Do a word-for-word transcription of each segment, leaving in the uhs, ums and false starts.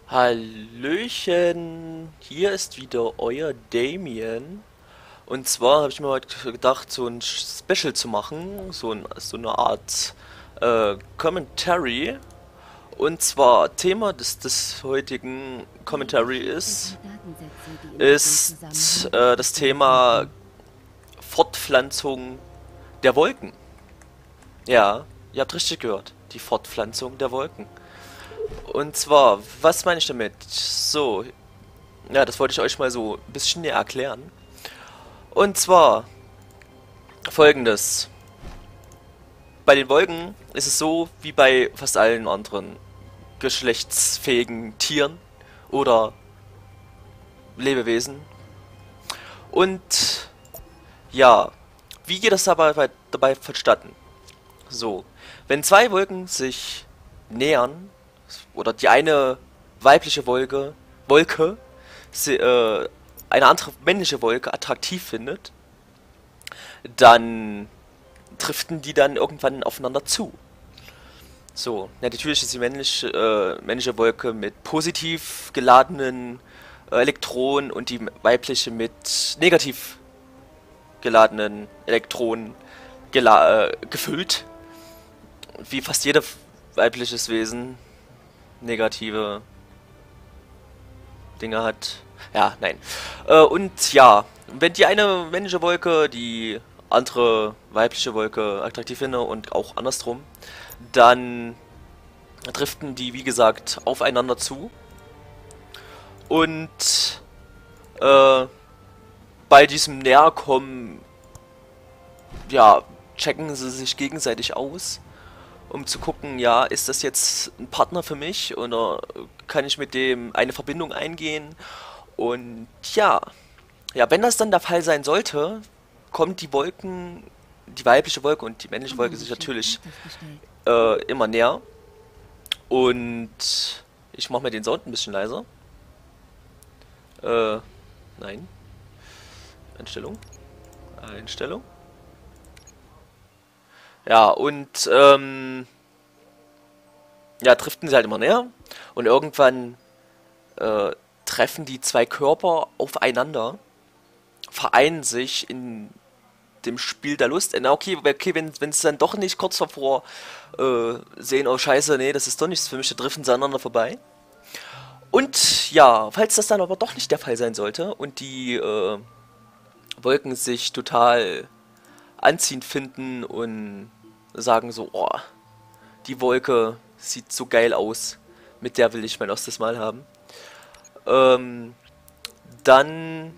Hallöchen, hier ist wieder euer Damien. Und zwar habe ich mir heute gedacht, so ein Special zu machen, so, ein, so eine Art äh, Commentary. Und zwar Thema des, des heutigen Commentary ist, ist äh, das Thema Fortpflanzung der Wolken. Ja, ihr habt richtig gehört, die Fortpflanzung der Wolken. Und zwar, was meine ich damit? So, ja, das wollte ich euch mal so ein bisschen näher erklären. Und zwar folgendes. Bei den Wolken ist es so wie bei fast allen anderen geschlechtsfähigen Tieren oder Lebewesen. Und ja, wie geht das dabei, dabei vonstatten? So, wenn zwei Wolken sich nähern, oder die eine weibliche Wolke, Wolke sie, äh, eine andere männliche Wolke attraktiv findet, dann driften die dann irgendwann aufeinander zu. So, ja, natürlich ist die männliche, äh, männliche Wolke mit positiv geladenen äh, Elektronen und die weibliche mit negativ geladenen Elektronen gela äh, gefüllt. Wie fast jedes weibliches Wesen negative Dinge hat. Ja, nein. Äh, und ja, wenn die eine männliche Wolke die andere weibliche Wolke attraktiv finde und auch andersrum, dann driften die, wie gesagt, aufeinander zu. Und äh, bei diesem Näherkommen, ja, checken sie sich gegenseitig aus, um zu gucken, ja, ist das jetzt ein Partner für mich oder kann ich mit dem eine Verbindung eingehen? Und ja, ja, wenn das dann der Fall sein sollte, kommt die Wolken, die weibliche Wolke und die männliche Wolke sich natürlich äh, immer näher. Und ich mache mir den Sound ein bisschen leiser. Äh, nein. Einstellung. Einstellung. Ja, und ähm, ja, driften sie halt immer näher und irgendwann äh, treffen die zwei Körper aufeinander, vereinen sich in dem Spiel der Lust. Na okay, okay, wenn wenn es dann doch nicht kurz davor äh, sehen, oh scheiße, nee, das ist doch nichts für mich, dann driften sie aneinander vorbei. Und ja, falls das dann aber doch nicht der Fall sein sollte und die äh, Wolken sich total anziehend finden und sagen so, oh, die Wolke sieht so geil aus, mit der will ich mein erstes Mal haben. Ähm, dann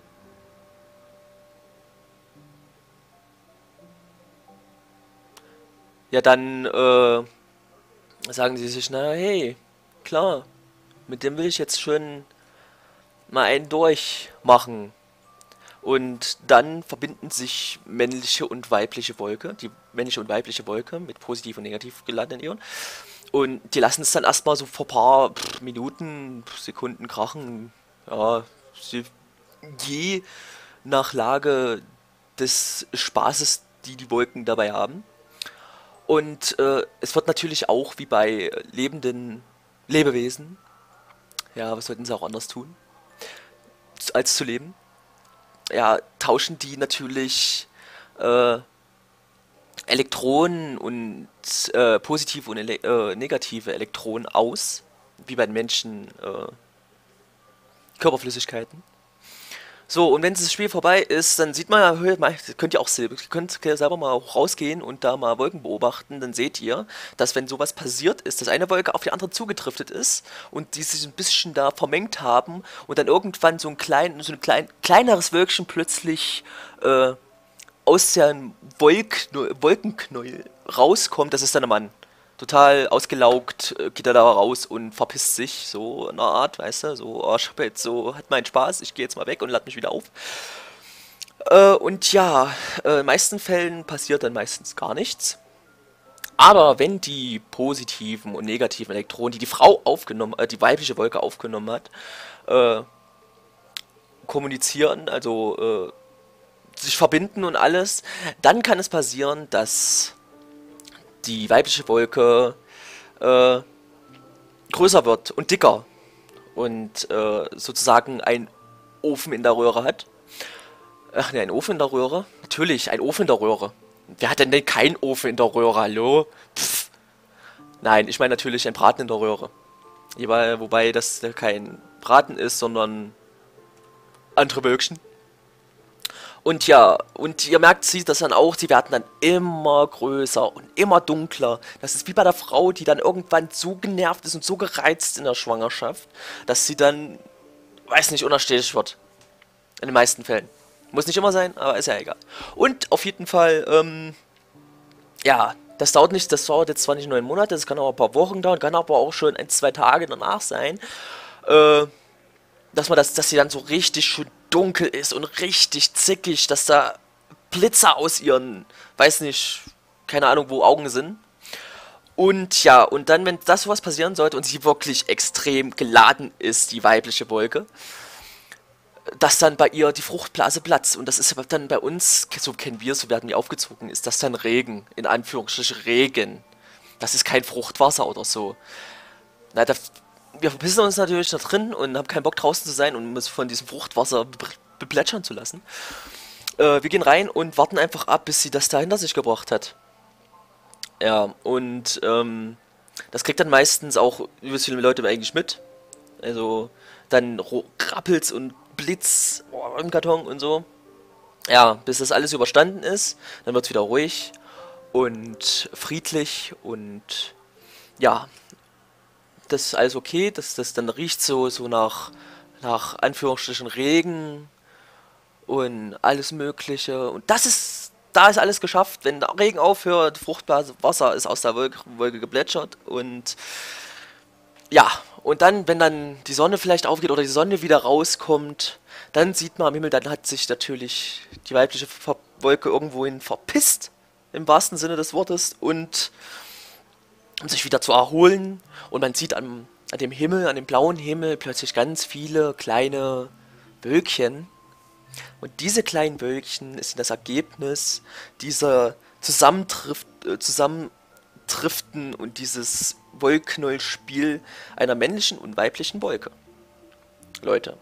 ja, dann äh, sagen sie sich, na hey, klar, mit dem will ich jetzt schon mal einen durchmachen. Und dann verbinden sich männliche und weibliche Wolke, die männliche und weibliche Wolke mit positiv und negativ geladenen Ionen. Und die lassen es dann erstmal so vor ein paar pff, Minuten, Sekunden krachen. Ja, sie, je nach Lage des Spaßes, die die Wolken dabei haben. Und äh, es wird natürlich auch wie bei lebenden Lebewesen, ja, was sollten sie auch anders tun, als zu leben? Ja, tauschen die natürlich äh, Elektronen und äh, positive und ele äh, negative Elektronen aus, wie bei den Menschen äh, Körperflüssigkeiten. So, und wenn das Spiel vorbei ist, dann sieht man ja, hört mal, könnt ihr auch selber, könnt ihr selber mal rausgehen und da mal Wolken beobachten, dann seht ihr, dass wenn sowas passiert ist, dass eine Wolke auf die andere zugedriftet ist und die sich ein bisschen da vermengt haben und dann irgendwann so ein klein, so ein klein, kleineres Wölkchen plötzlich äh, aus dem Wolk, Wolkenknäuel rauskommt, das ist dann ein Mann. Total ausgelaugt, äh, geht er da raus und verpisst sich, so in einer Art, weißt du, so, oh, ich hab jetzt so, hat meinen Spaß, ich gehe jetzt mal weg und lade mich wieder auf. Äh, und ja, äh, in meisten Fällen passiert dann meistens gar nichts. Aber wenn die positiven und negativen Elektronen, die die Frau aufgenommen, äh, die weibliche Wolke aufgenommen hat, äh, kommunizieren, also äh, sich verbinden und alles, dann kann es passieren, dass die weibliche Wolke äh, größer wird und dicker. und äh, sozusagen ein Ofen in der Röhre hat. Ach ne, ein Ofen in der Röhre? Natürlich, ein Ofen in der Röhre. Wer hat denn denn keinen Ofen in der Röhre? Hallo? Pff. Nein, ich meine natürlich ein Braten in der Röhre. Wobei, wobei das kein Braten ist, sondern andere Wölkchen. Und ja, und ihr merkt sie das dann auch, sie werden dann immer größer und immer dunkler. Das ist wie bei der Frau, die dann irgendwann so genervt ist und so gereizt in der Schwangerschaft, dass sie dann, weiß nicht, unerstehlich wird. In den meisten Fällen. Muss nicht immer sein, aber ist ja egal. Und auf jeden Fall, ähm, ja, das dauert nicht, das dauert jetzt zwar nicht neun Monate, das kann auch ein paar Wochen dauern, kann aber auch schon ein, zwei Tage danach sein, äh, dass man das, dass sie dann so richtig schön dunkel ist und richtig zickig, dass da Blitze aus ihren, weiß nicht, keine Ahnung, wo Augen sind. Und ja, und dann, wenn das sowas passieren sollte und sie wirklich extrem geladen ist, die weibliche Wolke, dass dann bei ihr die Fruchtblase platzt. Und das ist aber dann bei uns, so kennen wir, so werden wir aufgezogen, ist das dann Regen, in Anführungsstrichen Regen. Das ist kein Fruchtwasser oder so. Na, da, wir verpissen uns natürlich da drin und haben keinen Bock draußen zu sein und uns von diesem Fruchtwasser be beplätschern zu lassen. Äh, wir gehen rein und warten einfach ab, bis sie das da hinter sich gebracht hat. Ja, und ähm, das kriegt dann meistens auch übelst viele Leute eigentlich mit. Also dann rappelt's und Blitz oh, im Karton und so. Ja, bis das alles überstanden ist, dann wird's wieder ruhig und friedlich und ja, das ist alles okay, das, das dann riecht so, so nach, nach Anführungsstrichen Regen und alles Mögliche. Und das ist, da ist alles geschafft. Wenn der Regen aufhört, Fruchtblase, Wasser ist aus der Wolke, Wolke geplätschert und ja, und dann, wenn dann die Sonne vielleicht aufgeht oder die Sonne wieder rauskommt, dann sieht man am Himmel, dann hat sich natürlich die weibliche Ver Wolke irgendwohin verpisst, im wahrsten Sinne des Wortes, und um sich wieder zu erholen. Und man sieht an, an dem Himmel, an dem blauen Himmel plötzlich ganz viele kleine Wölkchen. Und diese kleinen Wölkchen ist das Ergebnis dieser Zusammentriff, äh, Zusammentriften und dieses Wollknäuelspiel einer männlichen und weiblichen Wolke. Leute,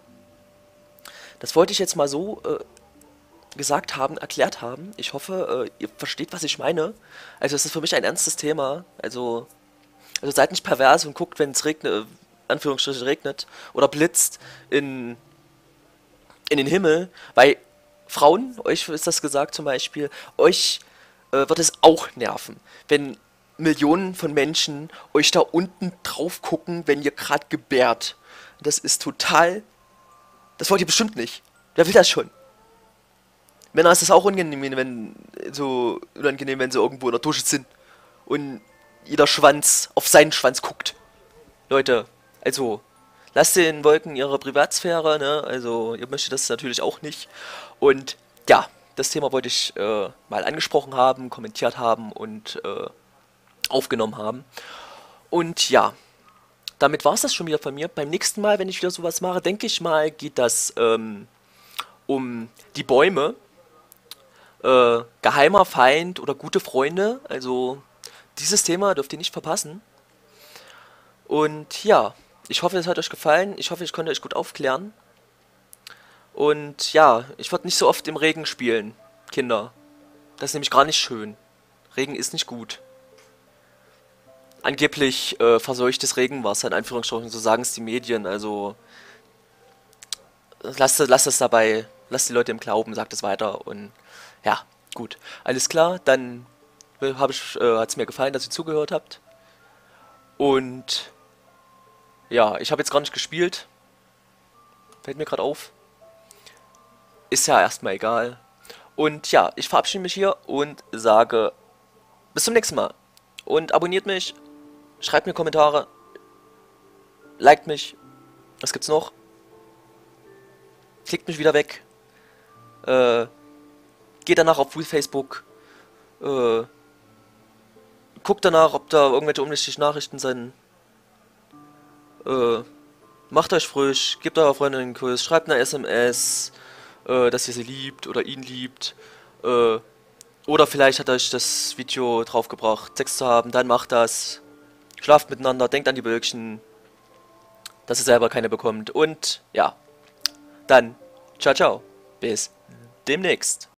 das wollte ich jetzt mal so äh, gesagt haben, erklärt haben. Ich hoffe, äh, ihr versteht, was ich meine. Also es ist für mich ein ernstes Thema. Also, also seid nicht pervers und guckt, wenn es regnet, äh, Anführungsstrichen regnet oder blitzt in, in den Himmel, weil Frauen, euch ist das gesagt zum Beispiel, euch äh, wird es auch nerven, wenn Millionen von Menschen euch da unten drauf gucken, wenn ihr gerade gebärt. Das ist total, das wollt ihr bestimmt nicht. Wer will das schon? Männer ist das auch unangenehm, wenn so unangenehm, wenn sie irgendwo in der Dusche sind und jeder Schwanz auf seinen Schwanz guckt. Leute, also lasst den Wolken ihre Privatsphäre, ne? Also ihr möchtet das natürlich auch nicht. Und ja, das Thema wollte ich äh, mal angesprochen haben, kommentiert haben und äh, aufgenommen haben. Und ja, damit war es das schon wieder von mir. Beim nächsten Mal, wenn ich wieder sowas mache, denke ich mal, geht das ähm, um die Bäume. Äh, geheimer Feind oder gute Freunde. Also dieses Thema dürft ihr nicht verpassen. Und ja, ich hoffe, es hat euch gefallen. Ich hoffe, ich konnte euch gut aufklären. Und ja, ich werde nicht so oft im Regen spielen, Kinder. Das ist nämlich gar nicht schön. Regen ist nicht gut. Angeblich äh, verseuchtes Regenwasser, in Anführungsstrichen, so sagen es die Medien. Also lasst, lasst es dabei, lasst die Leute im Glauben, sagt es weiter. Und ja, gut. Alles klar, dann habe ich, äh, hat es mir gefallen, dass ihr zugehört habt. Und ja, ich habe jetzt gar nicht gespielt. Fällt mir gerade auf. Ist ja erstmal egal. Und ja, ich verabschiede mich hier und sage bis zum nächsten Mal. Und abonniert mich, schreibt mir Kommentare, liked mich. Was gibt's noch? Klickt mich wieder weg. Äh, geht danach auf Facebook. Äh, guckt danach, ob da irgendwelche unwichtigen Nachrichten sind. Äh, macht euch frisch, gebt eurer Freundin einen Kuss, schreibt eine S M S, äh, dass ihr sie liebt oder ihn liebt. Äh, oder vielleicht hat euch das Video draufgebracht, Sex zu haben, dann macht das. Schlaft miteinander, denkt an die Wölkchen. dass ihr selber keine bekommt. Und ja, dann, ciao, ciao. Bis demnächst.